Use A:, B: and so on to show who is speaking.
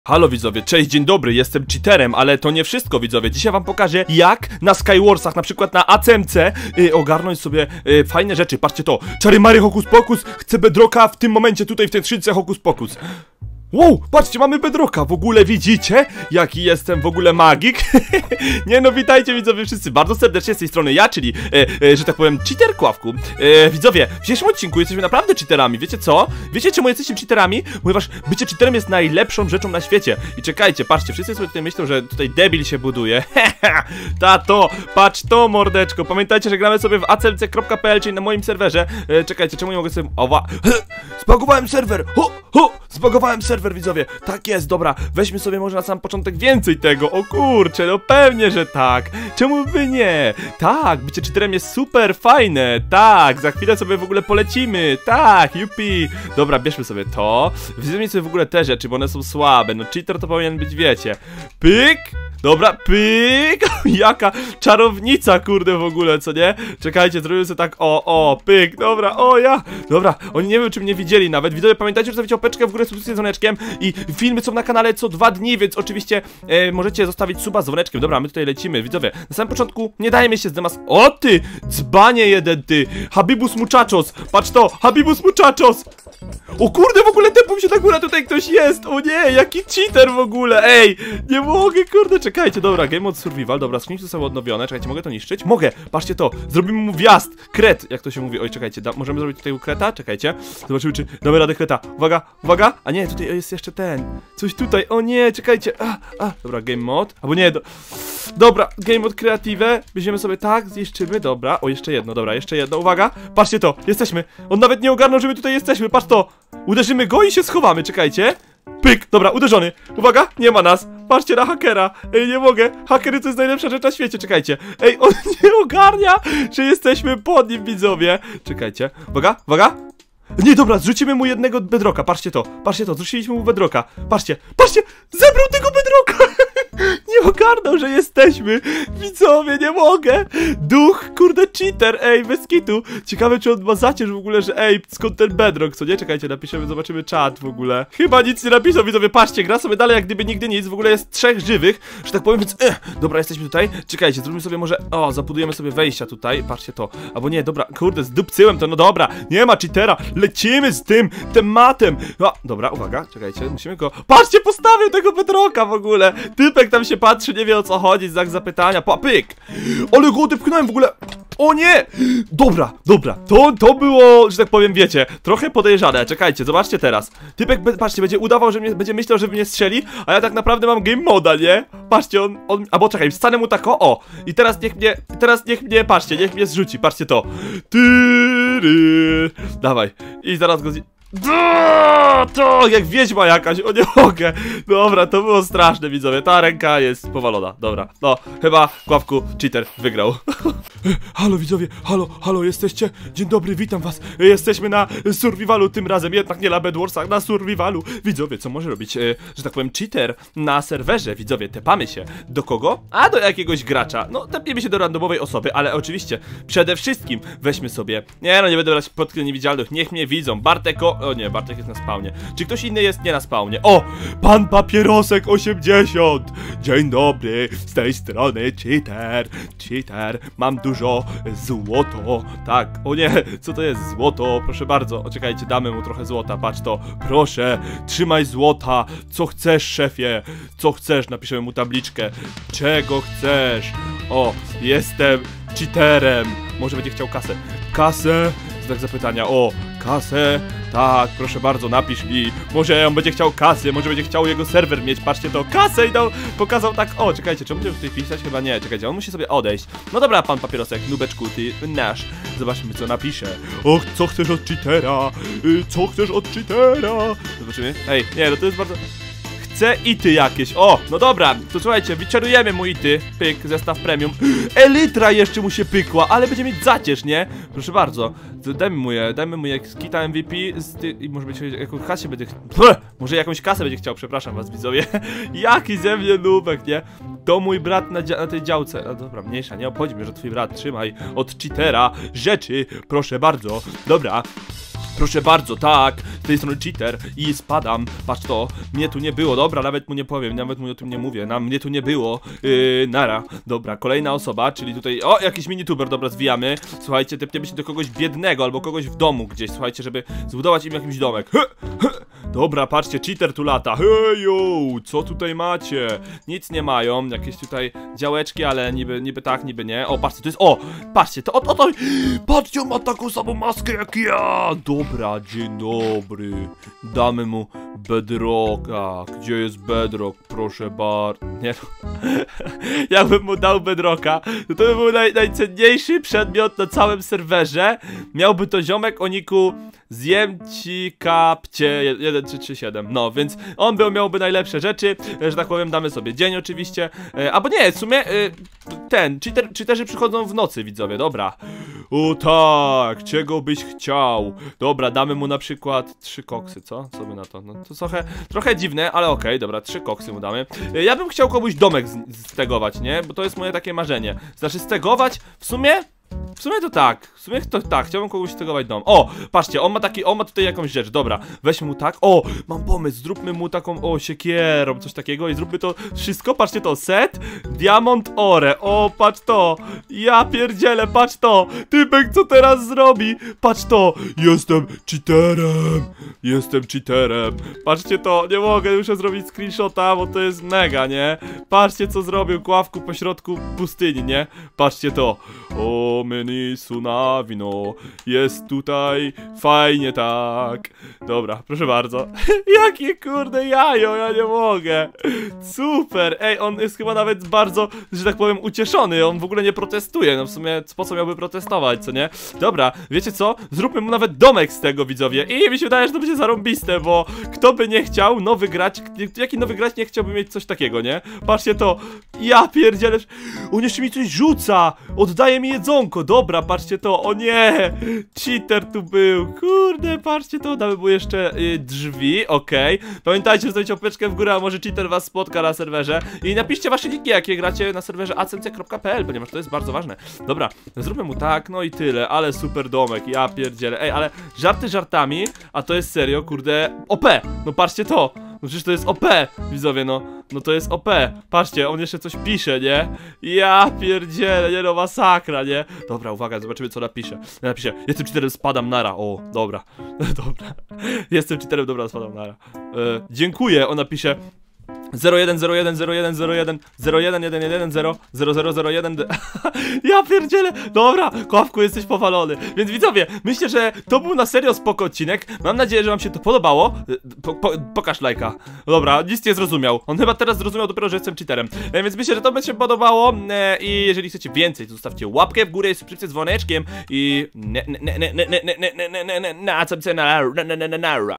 A: Halo widzowie, cześć, dzień dobry, jestem cheaterem, ale to nie wszystko widzowie. Dzisiaj wam pokażę, jak na Skywarsach, na przykład na ACMC ogarnąć sobie fajne rzeczy. Patrzcie to, czary mary hokus pokus, chcę bedrocka w tym momencie tutaj w tej skrzynce hokus pokus. Wow, patrzcie, mamy bedrocka, w ogóle widzicie, jaki jestem w ogóle magik? Nie no, witajcie widzowie wszyscy, bardzo serdecznie z tej strony ja, czyli, że tak powiem, cheater Kławku. Widzowie, w dzisiejszym odcinku jesteśmy naprawdę cheaterami, wiecie co? Wiecie czemu jesteśmy cheaterami? Ponieważ bycie cheaterem jest najlepszą rzeczą na świecie. I czekajcie, patrzcie, wszyscy sobie tutaj myślą, że tutaj debil się buduje. Tato, patrz to mordeczko, pamiętajcie, że gramy sobie w acmc.pl, czyli na moim serwerze. Czekajcie, czemu nie mogę sobie... Zbagowałem serwer! Zbagowałem serwer, widzowie. Tak jest, dobra, weźmy sobie może na sam początek więcej tego. O kurczę, no pewnie, że tak. Czemu by nie? Tak, bycie cheaterem jest super fajne. Tak, za chwilę sobie w ogóle polecimy. Tak, yupi. Dobra, bierzmy sobie to. Weźmy sobie w ogóle te rzeczy, bo one są słabe. No cheater to powinien być, wiecie. Pyk. Dobra, pyk. Jaka czarownica, kurde, w ogóle, co nie? Czekajcie, zrobimy sobie tak, pyk, dobra, dobra, oni nie wiem, czy mnie widzieli nawet. Widzowie, pamiętajcie, że zostawić łapeczkę w górę, subskrypcję z dzwoneczkiem. I filmy są na kanale co 2 dni, więc oczywiście możecie zostawić suba z dzwoneczkiem. Dobra, my tutaj lecimy, widzowie. Na samym początku nie dajemy się zdemas... O ty, dzbanie jeden ty. Habibus muchachos, patrz to, Habibus muchachos. O kurde, w ogóle tepą się na górę, tutaj ktoś jest. O nie, jaki cheater w ogóle, ej. Nie mogę, kurde, czekajcie, dobra, game mode survival, dobra, skrzynki zostały odnowione. Czekajcie, mogę to niszczyć? Mogę, patrzcie to, zrobimy mu wjazd, kret, jak to się mówi. Oj, czekajcie, możemy zrobić tutaj kreta, czekajcie. Zobaczymy, czy damy radę kreta. Uwaga, uwaga, a nie, tutaj jest jeszcze ten, coś tutaj, o nie, czekajcie. Dobra, game mode, albo nie, dobra, game mode kreatywę, bierzemy sobie tak, zniszczymy, dobra, o, jeszcze jedno, dobra, jeszcze jedno, uwaga, patrzcie to, jesteśmy, on nawet nie ogarnął, że my tutaj jesteśmy, patrz to, uderzymy go i się schowamy, czekajcie. Pyk, dobra, uderzony, uwaga, nie ma nas. Patrzcie na hakera, ej, nie mogę. Hakery to jest najlepsza rzecz na świecie, czekajcie. Ej, on nie ogarnia, że jesteśmy pod nim, widzowie. Czekajcie, uwaga, uwaga. Nie, dobra, zrzucimy mu jednego bedrocka, patrzcie to, zrzuciliśmy mu bedrocka. Patrzcie, zebrał tego bedrocka. Nie ogarnął, że jesteśmy. Widzowie, nie mogę. Duch, kurde, cheater, ej, bez kitu. Ciekawe, czy on ma zacierz w ogóle, że ej, skąd ten bedrock, co nie? Czekajcie, napiszemy, zobaczymy czat w ogóle. Chyba nic nie napisał, widzowie, patrzcie, gra sobie dalej jak gdyby nigdy nic. W ogóle jest 3 żywych, że tak powiem, więc dobra, jesteśmy tutaj. Czekajcie, zróbmy sobie może, zabudujemy sobie wejścia tutaj, patrzcie to. Albo nie, dobra, kurde, zdupcyłem to, no dobra, nie ma cheatera. Lecimy z tym tematem. Dobra, uwaga, czekajcie, musimy go... Patrzcie, postawił tego bedrocka w ogóle. Typek tam się patrzy, nie wie o co chodzi, znak zapytania, pyk. Ale go odepchnąłem w ogóle. O nie! Dobra, to było, że tak powiem, wiecie, trochę podejrzane. Czekajcie, zobaczcie teraz. Typek, patrzcie, będzie udawał, że będzie myślał, że mnie strzeli, a ja tak naprawdę mam game moda, nie? Patrzcie, albo czekaj, wstanę mu tak, i teraz niech mnie, patrzcie, niech mnie zrzuci, patrzcie to. Dawaj, i zaraz go to jak wiedźma jakaś, o nie mogę. Dobra, to było straszne, widzowie, ta ręka jest powalona, dobra. No, chyba Kławku cheater wygrał. Halo widzowie, halo, jesteście? Dzień dobry, witam was. Jesteśmy na survivalu tym razem, jednak nie na Bedwarsach, na survivalu. Widzowie, co może robić, że tak powiem, cheater na serwerze? Widzowie, tepamy się. Do kogo? A do jakiegoś gracza. No, tepniemy się do randomowej osoby, ale oczywiście przede wszystkim weźmy sobie, nie będę brać pod niewidzialnych, niech mnie widzą. O nie, Bartek jest na spawnie. Czy ktoś inny jest nie na spawnie? O! Pan Papierosek 80! Dzień dobry, z tej strony cheater. Mam dużo złoto. Tak, o nie, co to jest złoto? Proszę bardzo, czekajcie, damy mu trochę złota, patrz to. Proszę, trzymaj złota. Co chcesz, szefie? Co chcesz? Napiszemy mu tabliczkę. Czego chcesz? O, jestem cheaterem. Może będzie chciał kasę. Kasę? Znak zapytania. O, kasę. Tak, proszę bardzo, napisz mi. Może on będzie chciał kasy, może będzie chciał jego serwer mieć. Patrzcie to, kasę i pokazał tak. O, czekajcie, czy będziemy tutaj pisać? Chyba nie, czekajcie, on musi sobie odejść. No dobra, pan Papierosek, nubeczku, ty nasz. Zobaczmy, co napisze. Och, co chcesz od cheatera? Co chcesz od cheatera? Zobaczymy. Ej, nie, no to jest bardzo... Chcę ity jakieś, no dobra, to słuchajcie, wyczarujemy mu ity. Pyk, zestaw premium. Elytra jeszcze mu się pykła, ale będzie mieć zacierz, nie? Proszę bardzo, dajmy mu jak kita MVP i może być jakąś kasę będzie... Może jakąś kasę będzie chciał, przepraszam was widzowie. Jaki ze mnie nubek, nie? To mój brat na tej działce. No dobra, mniejsza, nie obchodzi mnie, że twój brat, trzymaj od cheatera rzeczy, proszę bardzo. Dobra. Proszę bardzo, tak, z tej strony cheater i spadam, patrz to, mnie tu nie było, dobra, nawet mu nie powiem, nawet mu o tym nie mówię, mnie tu nie było, nara, dobra, kolejna osoba, czyli tutaj, o, jakiś minituber, dobra, zwijamy, słuchajcie, tepniemy się do kogoś biednego, albo kogoś w domu gdzieś, słuchajcie, żeby zbudować im jakiś domek, dobra, patrzcie, cheater tu lata, hejo, co tutaj macie, nic nie mają, jakieś tutaj działeczki, ale niby tak, niby nie, o, patrzcie, to jest, o, patrzcie, to, patrzcie, on ma taką samą maskę jak ja, dobra, dzień dobry, damy mu bedrocka, gdzie jest bedrock, proszę bardzo, nie no, jakbym mu dał bedrocka, to by był najcenniejszy przedmiot na całym serwerze, miałby to ziomek o niku zjem ci kapcie 1337, no, więc on miałby najlepsze rzeczy, że tak powiem, damy sobie dzień oczywiście, albo nie, w sumie, cheaterzy przychodzą w nocy, widzowie, dobra, o tak, czego byś chciał, dobra, damy mu na przykład 3 koksy, co by na to, no to trochę dziwne, ale okej, dobra, 3 koksy mu damy, ja bym chciał komuś domek stegować, nie, bo to jest moje takie marzenie, znaczy stegować, w sumie to tak, chciałbym kogoś stegować dom. O, patrzcie, on ma tutaj jakąś rzecz, dobra, weźmy mu tak, o, mam pomysł, zróbmy mu taką, o, siekierą, coś takiego i zróbmy to wszystko, patrzcie to, set, diamont ore, o, patrz to, ja pierdzielę, patrz to, typek co teraz zrobi, patrz to, jestem cheaterem, patrzcie to, nie mogę, muszę zrobić screenshota, bo to jest mega, nie, patrzcie co zrobił, Kławku po środku pustyni, nie, patrzcie to, o, mini sunawino, jest tutaj fajnie tak. Dobra, proszę bardzo. Jakie kurde jajo, ja nie mogę. Super, ej, on jest chyba nawet bardzo, że tak powiem, ucieszony, on w ogóle nie protestuje, no w sumie po co miałby protestować, co nie? Dobra, wiecie co? Zróbmy mu nawet domek z tego, widzowie, i mi się wydaje, że to będzie zarąbiste, bo kto by nie chciał nowy gracz, jaki nowy gracz nie chciałby mieć coś takiego, nie? Patrzcie to, ja pierdzielę, on jeszcze mi coś rzuca, oddaje mi jedzonko, dobra, patrzcie to, o nie, cheater tu był, kurde, patrzcie to, damy mu jeszcze drzwi, okej, pamiętajcie, że zostawić łapeczkę w górę, a może cheater was spotka na serwerze i napiszcie wasze niki, jakie gracie na serwerze acmc.pl, ponieważ to jest bardzo ważne. Dobra, zróbmy mu tak, no i tyle, ale super domek, ja pierdzielę, ej, ale żarty żartami, a to jest serio, kurde, OP, no patrzcie to, no przecież to jest OP, widzowie, no to jest OP, patrzcie, on jeszcze coś pisze, nie, ja pierdzielę, nie no, masakra, nie, dobra, uwaga, zobaczymy co napisze, jestem cheaterem, spadam nara, o, dobra, dobra, jestem cheaterem, dobra, spadam nara, dziękuję, on napisze 0101010111100001. Ja pierdzielę. Dobra, Kławku, jesteś powalony. Więc widzowie, myślę, że to był na serio spoko odcinek. Mam nadzieję, że wam się to podobało. Pokaż lajka. Dobra, nic nie zrozumiał. On chyba teraz zrozumiał dopiero, że jestem cheaterem. Więc myślę, że to by się podobało. I jeżeli chcecie więcej, to zostawcie łapkę w górę, subskrypcję z dzwoneczkiem i na co